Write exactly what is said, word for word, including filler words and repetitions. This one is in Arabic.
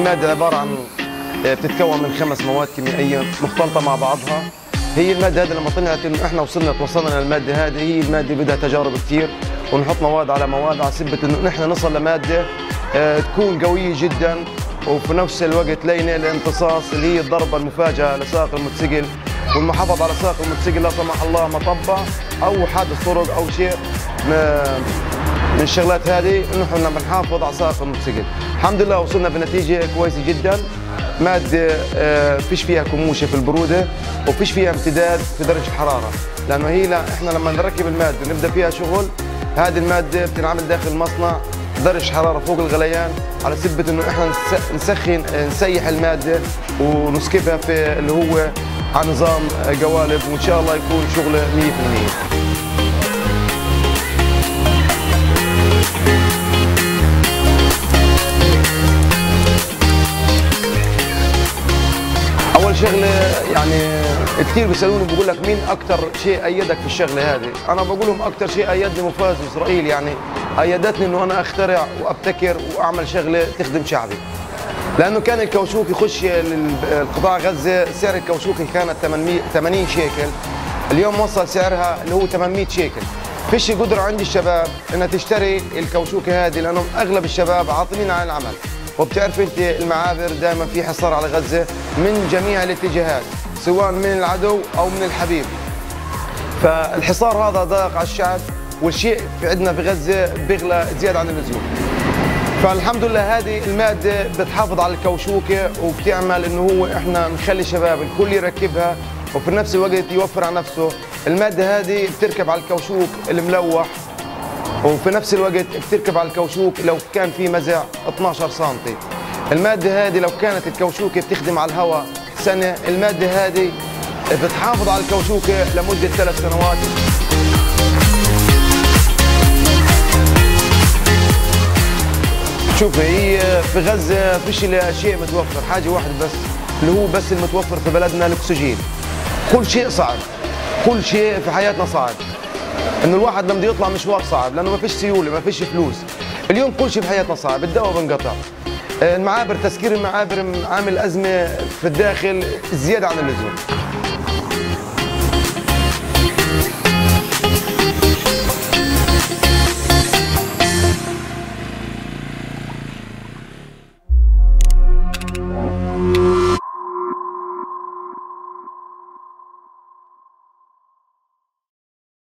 المادة عبارة عن بتتكون من خمس مواد كيميائية مختلطة مع بعضها. هي المادة هذه لما طلعت انه احنا وصلنا توصلنا للمادة هذه، هي المادة بدها تجارب كثير ونحط مواد على مواد على سبة انه نحن نصل لمادة اه تكون قوية جدا وفي نفس الوقت لينة الامتصاص اللي هي الضربة المفاجئة لسائق الموتوسيكل والمحافظة على سائق الموتوسيكل لا سمح الله مطبة او حادث طرق او شيء من الشغلات هذه، انه احنا بنحافظ على سائق الموتوسيكل. الحمد لله وصلنا بنتيجة كويسة جدا. مادة اه فيش فيها كموشة في البرودة وفيش فيها امتداد في درجة الحرارة، لأنه هي لا احنا لما نركب المادة ونبدأ فيها شغل، هذه المادة بتنعمل داخل المصنع درجة حرارة فوق الغليان على سبة انه احنا نسخن نسيح المادة ونسكبها في اللي هو على نظام قوالب، وان شاء الله يكون شغله مية بالمية. أول شغلة يعني كثير بيسألوني بقول لك مين أكثر شيء أيدك في الشغلة هذه؟ أنا بقول لهم أكثر شيء أيدني مفاز إسرائيل، يعني أيدتني إنه أنا أخترع وأبتكر وأعمل شغلة تخدم شعبي. لأنه كان الكاوشوك يخش القطاع غزة، سعر الكاوشوك كانت ثمانين شيكل، اليوم وصل سعرها اللي هو ثمانمئة شيكل. فيش قدرة عند الشباب إنها تشتري الكاوشوكة هذه، لأنه أغلب الشباب عاطلين عن العمل. وبتعرف انت المعابر دائما في حصار على غزه من جميع الاتجاهات، سواء من العدو او من الحبيب. فالحصار هذا ضاق على الشعب، والشيء في عندنا في غزه بيغلى زياده عن اللزوم. فالحمد لله هذه الماده بتحافظ على الكاوشوكه وبتعمل انه هو احنا نخلي الشباب الكل يركبها وفي نفس الوقت يوفر على نفسه. الماده هذه بتركب على الكاوشوك الملوح، وفي نفس الوقت بتركب على الكاوشوك لو كان في مزع اثنعش سنتي. المادة هذه لو كانت الكاوشوكة بتخدم على الهواء سنة، المادة هذه بتحافظ على الكاوشوكة لمدة ثلاث سنوات. شوفي هي في غزة فيش إلا شيء متوفر، حاجة واحدة بس اللي هو بس المتوفر في بلدنا الأكسجين. كل شيء صعب، كل شيء في حياتنا صعب. انه الواحد لما بده يطلع مشوار صعب لانه ما فيش سيوله، ما فيش فلوس. اليوم كل شيء بحياتنا صعب، الدواء بنقطع، المعابر تسكير المعابر عامل ازمه في الداخل زياده عن اللزوم.